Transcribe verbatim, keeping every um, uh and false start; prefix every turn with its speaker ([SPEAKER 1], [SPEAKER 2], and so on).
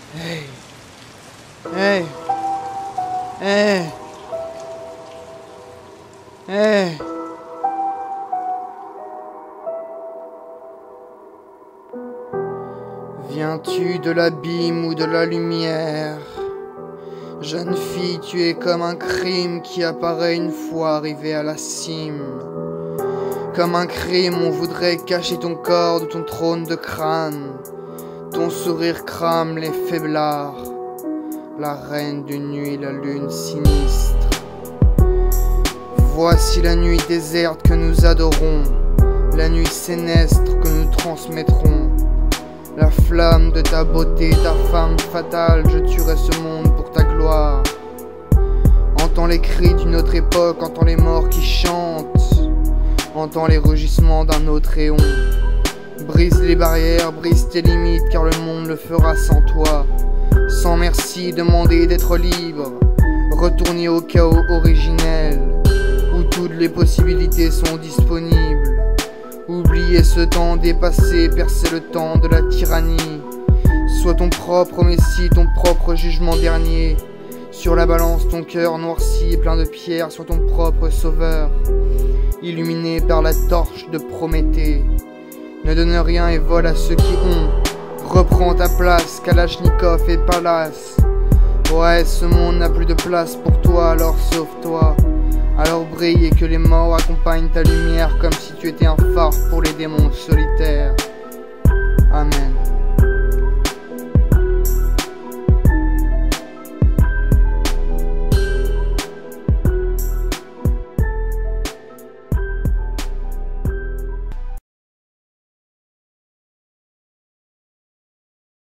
[SPEAKER 1] Hey. Hey. Hey. Hey. Viens-tu de l'abîme ou de la lumière? Jeune fille, tu es comme un crime qui apparaît une fois arrivé à la cime. Comme un crime, on voudrait cacher ton corps de ton trône de crâne. Ton sourire crame les faiblards. La reine d'une nuit, la lune sinistre. Voici la nuit déserte que nous adorons, la nuit sénestre que nous transmettrons. La flamme de ta beauté, ta femme fatale, je tuerai ce monde pour ta gloire. Entends les cris d'une autre époque, entends les morts qui chantent, entends les rugissements d'un autre éon. Brise les barrières, brise tes limites, car le monde le fera sans toi. Sans merci, demander d'être libre, retourner au chaos originel, où toutes les possibilités sont disponibles. Oublier ce temps dépassé, percer le temps de la tyrannie. Sois ton propre messie, ton propre jugement dernier. Sur la balance, ton cœur noirci et plein de pierres, sois ton propre sauveur, illuminé par la torche de Prométhée. Ne donne rien et vole à ceux qui ont. Reprends ta place, Kalachnikov et Palace. Ouais, ce monde n'a plus de place pour toi, alors sauve-toi. Alors brille et que les morts accompagnent ta lumière, comme si tu étais un phare pour les démons solitaires.